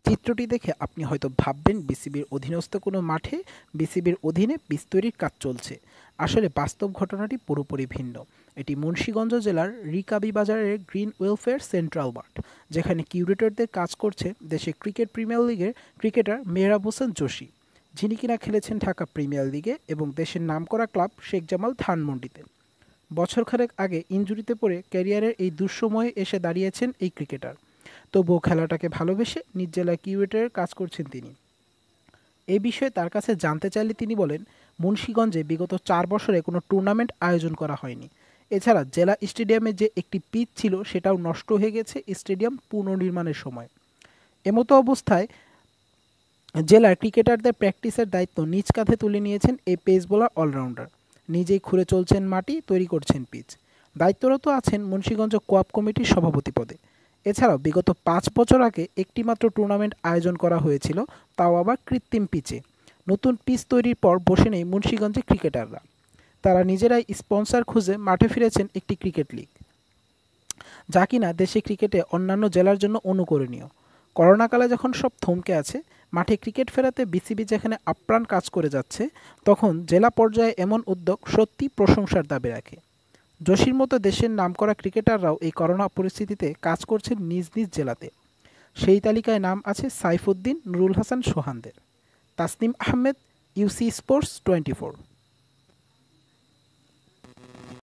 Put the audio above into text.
চিত্রটি দেখে আপনি হয়তো ভাববেন বিসিবির অধীনস্থ কোনো মাঠে বিসিবির অধীনে পিচ তৈরির কাজ চলছে। আসলে বাস্তব ঘটনাটি পুরোপুরি ভিন্ন। এটি মুন্সিগঞ্জ জেলার রিকাবিবাজারের গ্রিন ওয়েলফেয়ার সেন্ট্রাল মাঠ, যেখানে কিউরেটরদের কাজ করছে দেশের ক্রিকেট প্রিমিয়ার লিগের ক্রিকেটার মেহরাব হোসেন জোশী, যিনি কিনা খেলেছেন ঢাকা প্রিমিয়ার লিগে এবং দেশের নামকরা ক্লাব শেখ জামাল ধানমন্ডিতে। বছরখানেক আগে ইনজুরিতে পড়ে ক্যারিয়ারের এই দুঃসময়ে এসে দাঁড়িয়েছেন এই ক্রিকেটার। তবুও খেলাটাকে ভালোবেসে নিজ জেলায় কিউরেটরের কাজ করছেন তিনি। এই বিষয়ে তার কাছে জানতে চাইলে তিনি বলেন, মুন্সিগঞ্জে বিগত ৪ বছরে কোনো টুর্নামেন্ট আয়োজন করা হয়নি। এছাড়া জেলা স্টেডিয়ামে যে একটি পিচ ছিল সেটাও নষ্ট হয়ে গেছে স্টেডিয়াম পুনর্নির্মাণের সময়। এমতো অবস্থায় জেলার ক্রিকেটারদের প্র্যাকটিসের দায়িত্ব নিজ কাঁধে তুলে নিয়েছেন এই পেস বোলার অলরাউন্ডার। নিজেই খুঁড়ে চলছেন মাটি, তৈরি করছেন পিচ। দায়িত্বরত আছেন মুন্সিগঞ্জ কোঅপ কমিটির সভাপতি পদে। এছাড়াও বিগত ৫ বছর আগে একটিমাত্র টুর্নামেন্ট আয়োজন করা হয়েছিল, তাও আবার কৃত্রিম পিচে। নতুন পিচ তৈরির পর বসে নেই মুন্সিগঞ্জের ক্রিকেটাররা। তারা নিজেরাই স্পন্সর খুঁজে মাঠে ফিরেছেন একটি ক্রিকেট লিগ, যা কিনা দেশে ক্রিকেটে অন্যান্য জেলার জন্য অনুকরণীয়। করোনাকালে যখন সব থমকে আছে, মাঠে ক্রিকেট ফেরাতে বিসিবি যেখানে আপ্রাণ কাজ করে যাচ্ছে, তখন জেলা পর্যায়ে এমন উদ্যোগ সত্যি প্রশংসার দাবি রাখে। জোশীর মতো দেশের নামকরা ক্রিকেটাররাও এই করোনা পরিস্থিতিতে কাজ করছেন নিজ নিজ জেলাতে। সেই তালিকায় নাম আছে সাইফুদ্দিন, নুরুল হাসান সোহানদের। Tasnim Ahmed, UC sports 24।